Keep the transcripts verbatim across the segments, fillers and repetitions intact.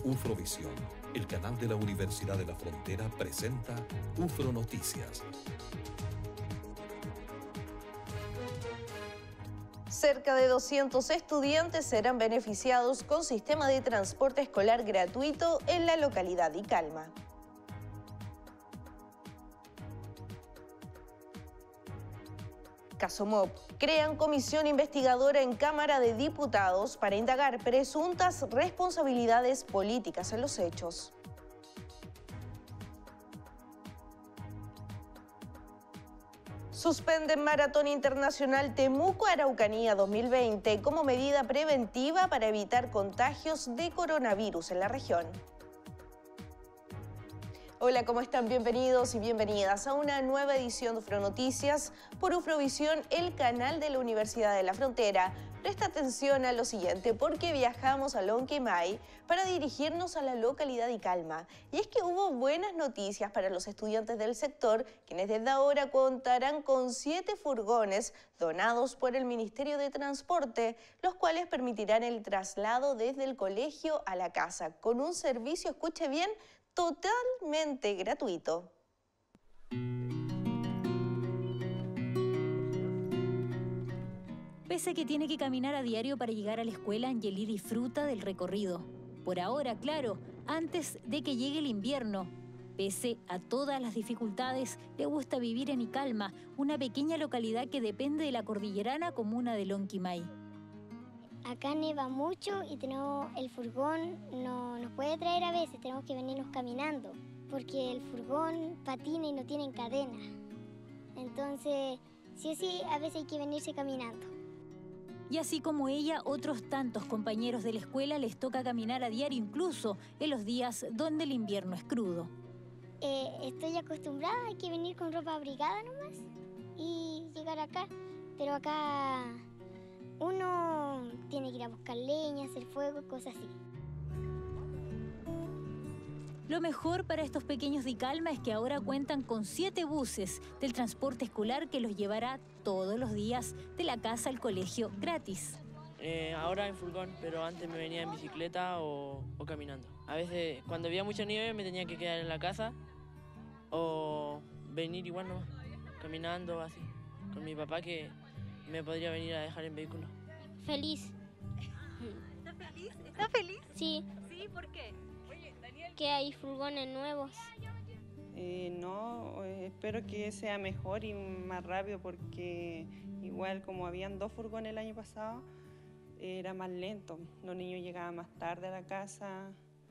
Ufrovisión, el canal de la Universidad de la Frontera, presenta UFRO Noticias. Cerca de doscientos estudiantes serán beneficiados con sistema de transporte escolar gratuito en la localidad de Icalma. Caso M O P. Crean comisión investigadora en Cámara de Diputados para indagar presuntas responsabilidades políticas en los hechos. Suspenden Maratón Internacional Temuco-Araucanía dos mil veinte como medida preventiva para evitar contagios de coronavirus en la región. Hola, ¿cómo están? Bienvenidos y bienvenidas a una nueva edición de UFRO Noticias por Ufrovisión, el canal de la Universidad de la Frontera. Presta atención a lo siguiente, porque viajamos a Lonquimay para dirigirnos a la localidad de Icalma. Y es que hubo buenas noticias para los estudiantes del sector, quienes desde ahora contarán con siete furgones donados por el Ministerio de Transporte, los cuales permitirán el traslado desde el colegio a la casa, con un servicio, escuche bien, totalmente gratuito. Pese a que tiene que caminar a diario para llegar a la escuela, Angeli disfruta del recorrido. Por ahora, claro, antes de que llegue el invierno. Pese a todas las dificultades, le gusta vivir en Icalma, una pequeña localidad que depende de la cordillerana comuna de Lonquimay. Acá neva mucho y tenemos el furgón, no nos puede traer a veces, tenemos que venirnos caminando, porque el furgón patina y no tiene cadena. Entonces, sí o sí, a veces hay que venirse caminando. Y así como ella, otros tantos compañeros de la escuela les toca caminar a diario, incluso en los días donde el invierno es crudo. Eh, estoy acostumbrada, hay que venir con ropa abrigada nomás y llegar acá, pero acá uno tiene que ir a buscar leña, hacer fuego, cosas así. Lo mejor para estos pequeños de Icalma es que ahora cuentan con siete buses del transporte escolar que los llevará todos los días de la casa al colegio gratis. Eh, ahora en furgón, pero antes me venía en bicicleta o, o caminando. A veces cuando había mucha nieve me tenía que quedar en la casa o venir igual nomás, caminando así, con mi papá que me podría venir a dejar en vehículo. Feliz. ¿Está feliz? ¿Está feliz? Sí. ¿Sí? ¿Por qué? Que hay furgones nuevos. Eh, no, eh, espero que sea mejor y más rápido, porque igual como habían dos furgones el año pasado, era más lento. Los niños llegaban más tarde a la casa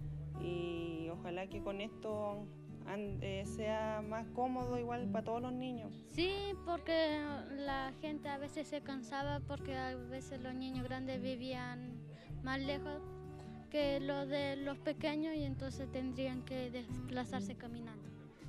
y ojalá que con esto eh, sea más cómodo igual para todos los niños. Sí, porque la gente a veces se cansaba porque a veces los niños grandes vivían más lejos que los de los pequeños y entonces tendrían que desplazarse caminando.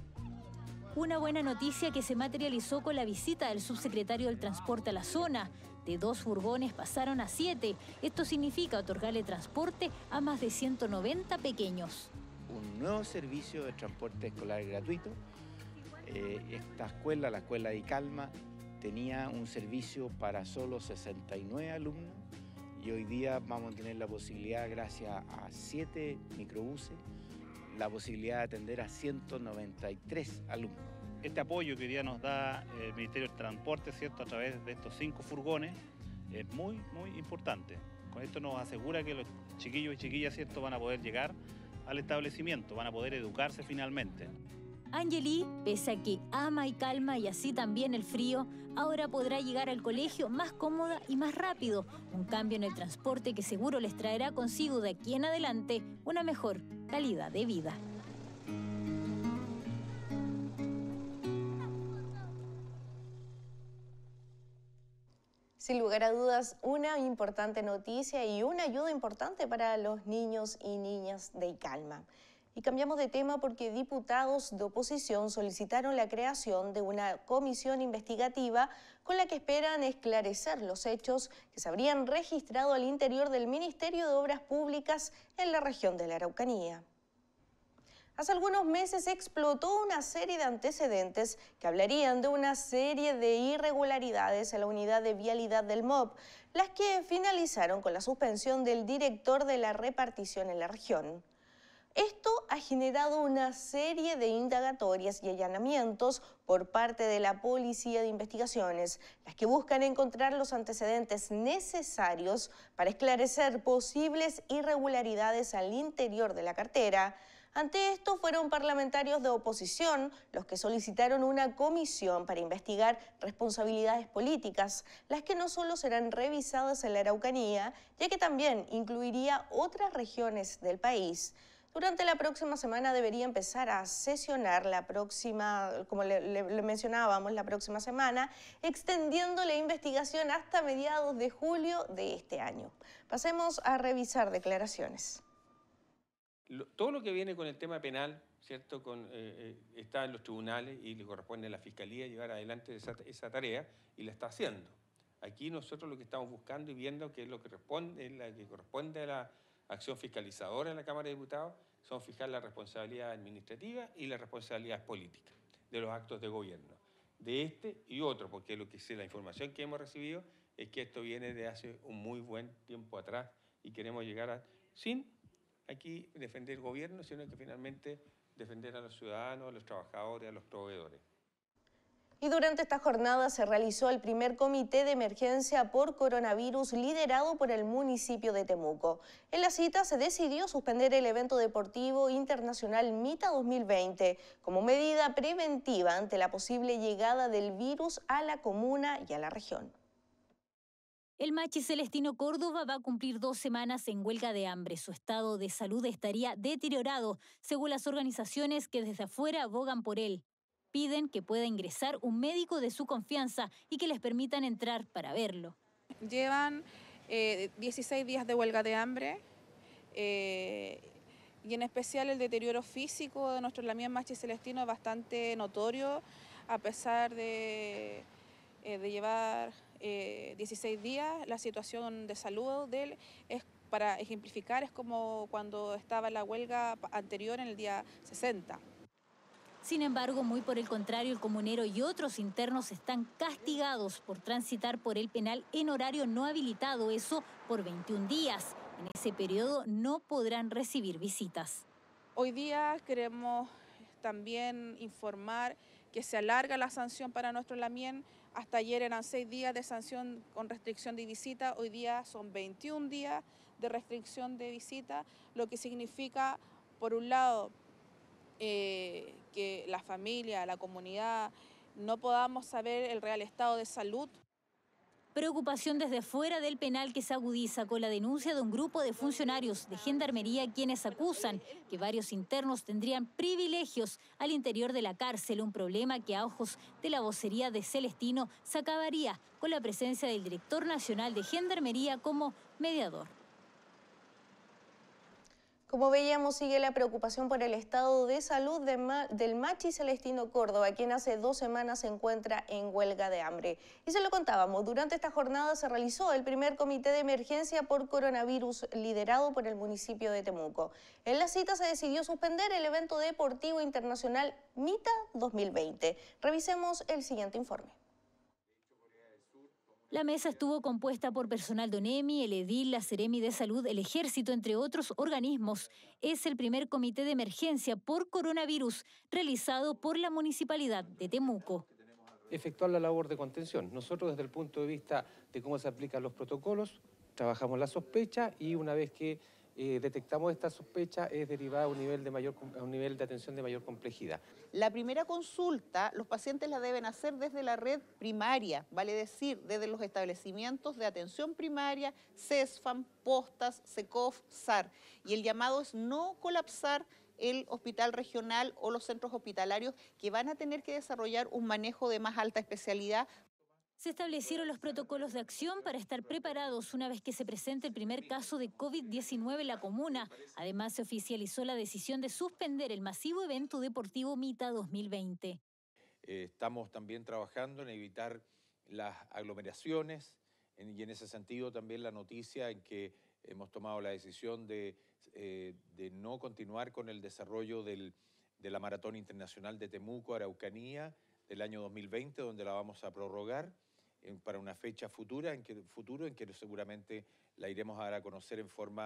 Una buena noticia que se materializó con la visita del subsecretario del Transporte a la zona. De dos furgones pasaron a siete. Esto significa otorgarle transporte a más de ciento noventa pequeños. Un nuevo servicio de transporte escolar gratuito. Eh, esta escuela, la escuela de Icalma, tenía un servicio para solo sesenta y nueve alumnos y hoy día vamos a tener la posibilidad, gracias a siete microbuses, la posibilidad de atender a ciento noventa y tres alumnos. Este apoyo que hoy día nos da el Ministerio del Transporte, ¿cierto?, a través de estos cinco furgones, es muy, muy importante. Con esto nos asegura que los chiquillos y chiquillas, ¿cierto?, van a poder llegar al establecimiento, van a poder educarse finalmente. Angeli, pese a que ama Icalma y así también el frío, ahora podrá llegar al colegio más cómoda y más rápido. Un cambio en el transporte que seguro les traerá consigo de aquí en adelante una mejor calidad de vida. Sin lugar a dudas, una importante noticia y una ayuda importante para los niños y niñas de Icalma. Y cambiamos de tema porque diputados de oposición solicitaron la creación de una comisión investigativa con la que esperan esclarecer los hechos que se habrían registrado al interior del Ministerio de Obras Públicas en la región de la Araucanía. Hace algunos meses explotó una serie de antecedentes que hablarían de una serie de irregularidades en la unidad de vialidad del M O P, las que finalizaron con la suspensión del director de la repartición en la región. Esto ha generado una serie de indagatorias y allanamientos por parte de la Policía de Investigaciones, las que buscan encontrar los antecedentes necesarios para esclarecer posibles irregularidades al interior de la cartera. Ante esto, fueron parlamentarios de oposición los que solicitaron una comisión para investigar responsabilidades políticas, las que no solo serán revisadas en la Araucanía, ya que también incluiría otras regiones del país. Durante la próxima semana debería empezar a sesionar la próxima, como le, le, le mencionábamos, la próxima semana, extendiendo la investigación hasta mediados de julio de este año. Pasemos a revisar declaraciones. Lo, todo lo que viene con el tema penal, ¿cierto? Con, eh, está en los tribunales y le corresponde a la Fiscalía llevar adelante esa, esa tarea y la está haciendo. Aquí nosotros lo que estamos buscando y viendo que es lo que, responde, la que corresponde a la acción fiscalizadora en la Cámara de Diputados son fijar la responsabilidad administrativa y la responsabilidad política de los actos de gobierno, de este y otro, porque lo que sé, la información que hemos recibido es que esto viene de hace un muy buen tiempo atrás y queremos llegar a, sin aquí defender el gobierno, sino que finalmente defender a los ciudadanos, a los trabajadores, a los proveedores. Y durante esta jornada se realizó el primer comité de emergencia por coronavirus liderado por el municipio de Temuco. En la cita se decidió suspender el evento deportivo internacional MITA dos mil veinte como medida preventiva ante la posible llegada del virus a la comuna y a la región. El Machi Celestino Córdoba va a cumplir dos semanas en huelga de hambre. Su estado de salud estaría deteriorado, según las organizaciones que desde afuera abogan por él. Piden que pueda ingresar un médico de su confianza y que les permitan entrar para verlo. Llevan eh, dieciséis días de huelga de hambre eh, y en especial el deterioro físico de nuestro Lamián Machi Celestino es bastante notorio, a pesar de, eh, de llevar eh, dieciséis días. La situación de salud de él es, para ejemplificar, es como cuando estaba la huelga anterior en el día sesenta. Sin embargo, muy por el contrario, el comunero y otros internos están castigados por transitar por el penal en horario no habilitado, eso por veintiún días. En ese periodo no podrán recibir visitas. Hoy día queremos también informar que se alarga la sanción para nuestro Lamien. Hasta ayer eran seis días de sanción con restricción de visita, hoy día son veintiún días de restricción de visita, lo que significa, por un lado, Eh, que la familia, la comunidad, no podamos saber el real estado de salud. Preocupación desde fuera del penal que se agudiza con la denuncia de un grupo de funcionarios de Gendarmería quienes acusan que varios internos tendrían privilegios al interior de la cárcel, un problema que a ojos de la vocería de Celestino se acabaría con la presencia del director nacional de Gendarmería como mediador. Como veíamos, sigue la preocupación por el estado de salud de Ma del Machi Celestino Córdoba, quien hace dos semanas se encuentra en huelga de hambre. Y se lo contábamos, durante esta jornada se realizó el primer comité de emergencia por coronavirus liderado por el municipio de Temuco. En la cita se decidió suspender el evento deportivo internacional MITA dos mil veinte. Revisemos el siguiente informe. La mesa estuvo compuesta por personal de ONEMI, el Edil, la Seremi de Salud, el Ejército, entre otros organismos. Es el primer comité de emergencia por coronavirus realizado por la Municipalidad de Temuco. Efectuar la labor de contención. Nosotros, desde el punto de vista de cómo se aplican los protocolos, trabajamos la sospecha y una vez que eh, detectamos esta sospecha es derivada a un nivel de mayor, a un nivel de atención de mayor complejidad. La primera consulta, los pacientes la deben hacer desde la red primaria, vale decir, desde los establecimientos de atención primaria, CESFAM, Postas, SECOF, SAR. Y el llamado es no colapsar el hospital regional o los centros hospitalarios que van a tener que desarrollar un manejo de más alta especialidad. Se establecieron los protocolos de acción para estar preparados una vez que se presente el primer caso de COVID diecinueve en la comuna. Además, se oficializó la decisión de suspender el masivo evento deportivo MITA dos mil veinte. Eh, estamos también trabajando en evitar las aglomeraciones en, y en ese sentido también la noticia en que hemos tomado la decisión de, eh, de no continuar con el desarrollo del, de la Maratón Internacional de Temuco, Araucanía, del año dos mil veinte, donde la vamos a prorrogar para una fecha futura en que, futuro en que seguramente la iremos a dar a conocer en forma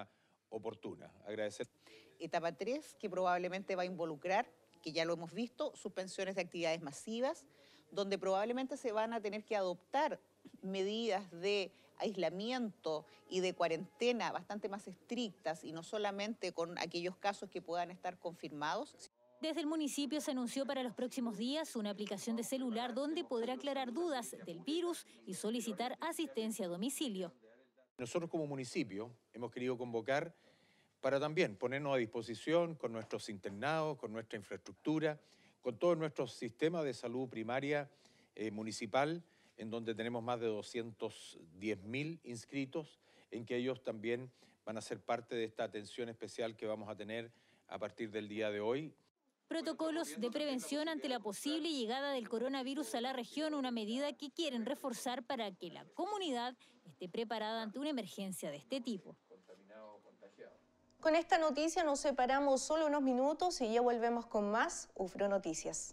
oportuna. Agradecer. Etapa tres, que probablemente va a involucrar, que ya lo hemos visto, suspensiones de actividades masivas, donde probablemente se van a tener que adoptar medidas de aislamiento y de cuarentena bastante más estrictas y no solamente con aquellos casos que puedan estar confirmados. Desde el municipio se anunció para los próximos días una aplicación de celular donde podrá aclarar dudas del virus y solicitar asistencia a domicilio. Nosotros como municipio hemos querido convocar para también ponernos a disposición con nuestros internados, con nuestra infraestructura, con todo nuestro sistema de salud primaria eh, municipal, en donde tenemos más de doscientos diez mil inscritos, en que ellos también van a ser parte de esta atención especial que vamos a tener a partir del día de hoy. Protocolos de prevención ante la posible llegada del coronavirus a la región, una medida que quieren reforzar para que la comunidad esté preparada ante una emergencia de este tipo. Con esta noticia nos separamos solo unos minutos y ya volvemos con más UFRO Noticias.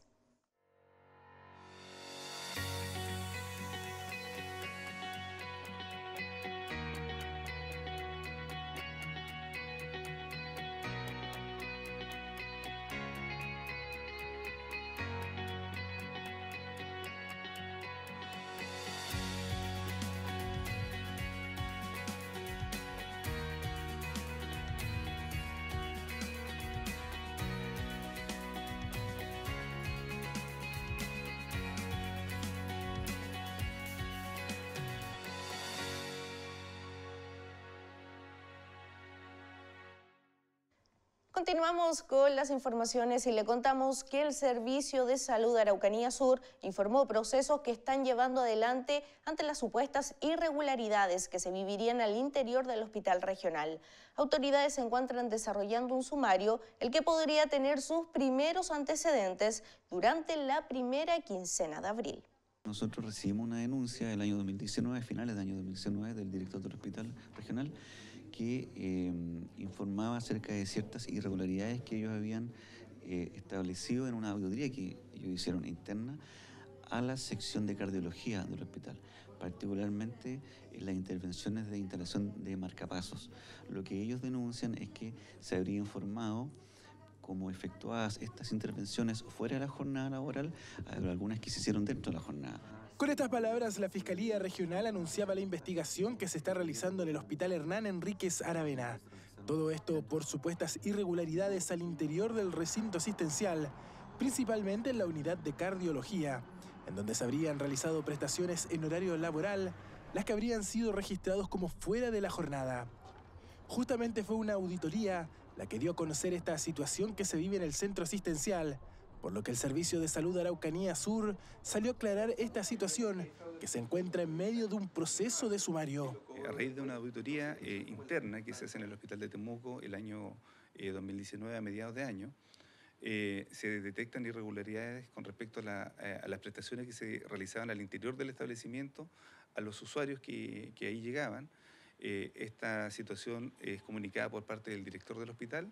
Continuamos con las informaciones y le contamos que el Servicio de Salud de Araucanía Sur informó procesos que están llevando adelante ante las supuestas irregularidades que se vivirían al interior del hospital regional. Autoridades se encuentran desarrollando un sumario, el que podría tener sus primeros antecedentes durante la primera quincena de abril. Nosotros recibimos una denuncia del año dos mil diecinueve, finales del año dos mil diecinueve, del director del hospital regional, que eh, informaba acerca de ciertas irregularidades que ellos habían eh, establecido en una auditoría que ellos hicieron interna a la sección de cardiología del hospital, particularmente en las intervenciones de instalación de marcapasos. Lo que ellos denuncian es que se habría informado como efectuadas estas intervenciones fuera de la jornada laboral, algunas que se hicieron dentro de la jornada. Con estas palabras, la Fiscalía Regional anunciaba la investigación que se está realizando en el Hospital Hernán Enríquez Aravena. Todo esto por supuestas irregularidades al interior del recinto asistencial, principalmente en la unidad de cardiología, en donde se habrían realizado prestaciones en horario laboral, las que habrían sido registrados como fuera de la jornada. Justamente fue una auditoría la que dio a conocer esta situación que se vive en el centro asistencial, por lo que el Servicio de Salud de Araucanía Sur salió a aclarar esta situación que se encuentra en medio de un proceso de sumario. A raíz de una auditoría eh, interna que se hace en el Hospital de Temuco el año eh, dos mil diecinueve, a mediados de año, eh, se detectan irregularidades con respecto a, la, eh, a las prestaciones que se realizaban al interior del establecimiento, a los usuarios que, que ahí llegaban. Eh, esta situación es comunicada por parte del director del hospital,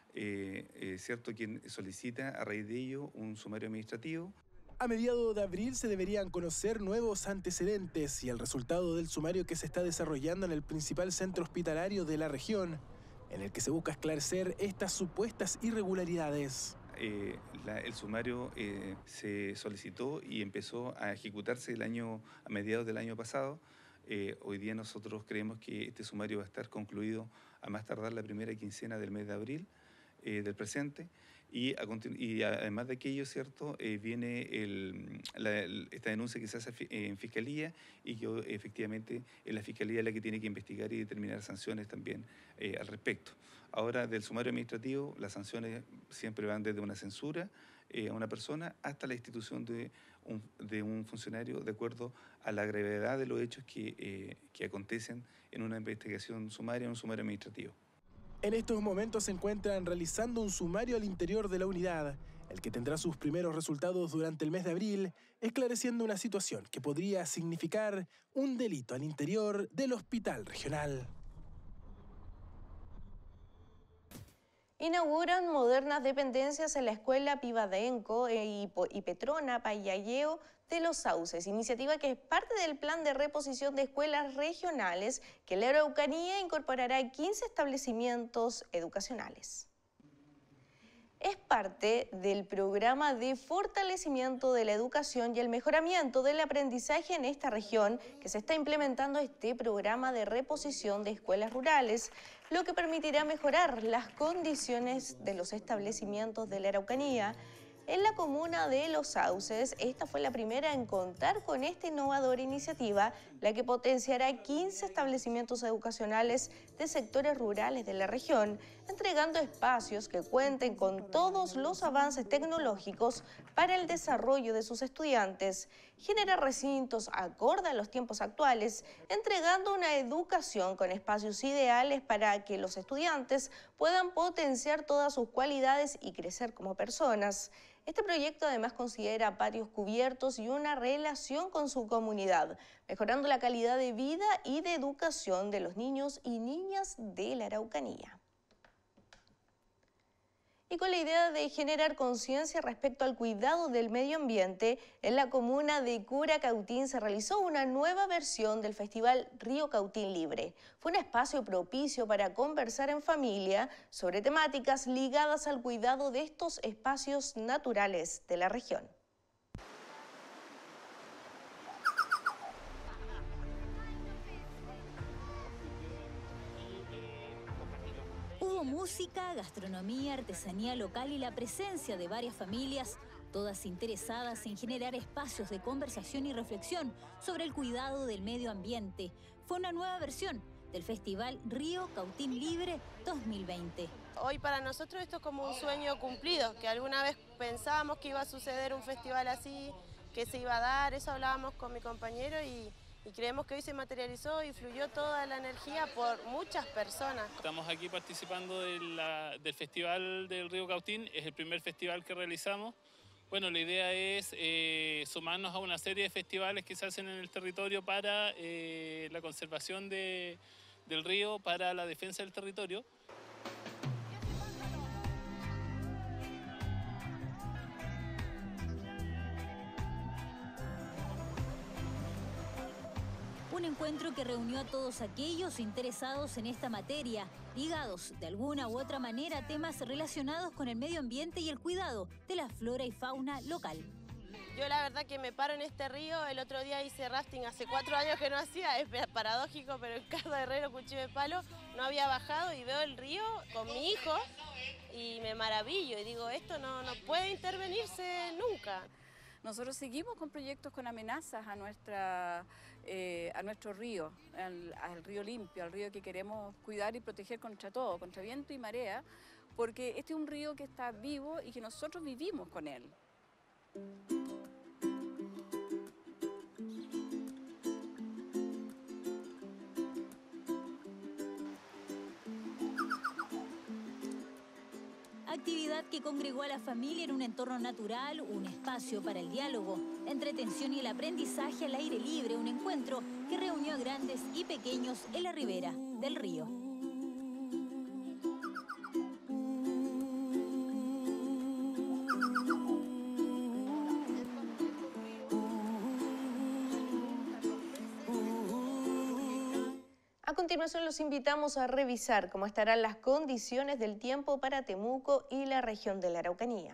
eh, eh, cierto, quien solicita a raíz de ello un sumario administrativo. A mediados de abril se deberían conocer nuevos antecedentes y el resultado del sumario que se está desarrollando en el principal centro hospitalario de la región, en el que se busca esclarecer estas supuestas irregularidades. Eh, la, el sumario eh, se solicitó y empezó a ejecutarse el año, a mediados del año pasado. Eh, hoy día nosotros creemos que este sumario va a estar concluido a más tardar la primera quincena del mes de abril eh, del presente. Y, a, y además de aquello, ¿cierto? Eh, viene el, la, el, esta denuncia que se hace en Fiscalía y que efectivamente es la Fiscalía la que tiene que investigar y determinar sanciones también eh, al respecto. Ahora, del sumario administrativo, las sanciones siempre van desde una censura eh, a una persona hasta la institución de un, de un funcionario de acuerdo a la gravedad de los hechos que, eh, que acontecen en una investigación sumaria, en un sumario administrativo. En estos momentos se encuentran realizando un sumario al interior de la unidad, el que tendrá sus primeros resultados durante el mes de abril, esclareciendo una situación que podría significar un delito al interior del hospital regional. Inauguran modernas dependencias en la Escuela Pivadenco y Petrona Payalleo de los Sauces, iniciativa que es parte del plan de reposición de escuelas regionales que la Araucanía incorporará quince establecimientos educacionales. Es parte del programa de fortalecimiento de la educación y el mejoramiento del aprendizaje en esta región que se está implementando este programa de reposición de escuelas rurales, lo que permitirá mejorar las condiciones de los establecimientos de la Araucanía. En la comuna de Los Sauces, esta fue la primera en contar con esta innovadora iniciativa, la que potenciará quince establecimientos educacionales de sectores rurales de la región, entregando espacios que cuenten con todos los avances tecnológicos para el desarrollo de sus estudiantes, genera recintos acorde a los tiempos actuales, entregando una educación con espacios ideales para que los estudiantes puedan potenciar todas sus cualidades y crecer como personas. Este proyecto además considera patios cubiertos y una relación con su comunidad, mejorando la calidad de vida y de educación de los niños y niñas de la Araucanía. Y con la idea de generar conciencia respecto al cuidado del medio ambiente, en la comuna de Curacautín se realizó una nueva versión del Festival Río Cautín Libre. Fue un espacio propicio para conversar en familia sobre temáticas ligadas al cuidado de estos espacios naturales de la región. Hubo música, gastronomía, artesanía local y la presencia de varias familias, todas interesadas en generar espacios de conversación y reflexión sobre el cuidado del medio ambiente. Fue una nueva versión del Festival Río Cautín Libre dos mil veinte. Hoy para nosotros esto es como un sueño cumplido, que alguna vez pensábamos que iba a suceder un festival así, que se iba a dar, eso hablábamos con mi compañero y... Y creemos que hoy se materializó y fluyó toda la energía por muchas personas. Estamos aquí participando de la, del Festival del Río Cautín, es el primer festival que realizamos. Bueno, la idea es eh, sumarnos a una serie de festivales que se hacen en el territorio para eh, la conservación de, del río, para la defensa del territorio. Un encuentro que reunió a todos aquellos interesados en esta materia, ligados de alguna u otra manera a temas relacionados con el medio ambiente y el cuidado de la flora y fauna local. Yo la verdad que me paro en este río, el otro día hice rafting, hace cuatro años que no hacía, es paradójico, pero en Carlos Herrero, Cuchillo de Palo, no había bajado y veo el río con mi hijo y me maravillo y digo, esto no, no puede intervenirse nunca. Nosotros seguimos con proyectos con amenazas a, nuestra, eh, a nuestro río, al, al río limpio, al río que queremos cuidar y proteger contra todo, contra viento y marea, porque este es un río que está vivo y que nosotros vivimos con él. Actividad que congregó a la familia en un entorno natural, un espacio para el diálogo, la entretención y el aprendizaje al aire libre, un encuentro que reunió a grandes y pequeños en la ribera del río. A continuación los invitamos a revisar cómo estarán las condiciones del tiempo para Temuco y la región de la Araucanía.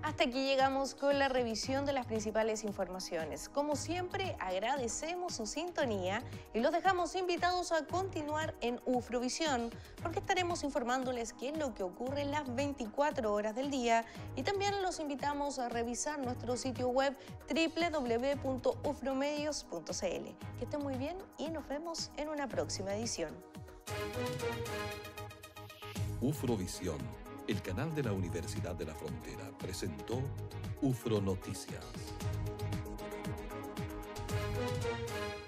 Hasta aquí llegamos con la revisión de las principales informaciones. Como siempre, agradecemos su sintonía y los dejamos invitados a continuar en Ufrovisión, porque estaremos informándoles qué es lo que ocurre en las veinticuatro horas del día, y también los invitamos a revisar nuestro sitio web doble u doble u doble u punto ufromedios punto c l. Que estén muy bien y nos vemos en una próxima edición. Ufrovisión, el canal de la Universidad de la Frontera, presentó Ufro Noticias.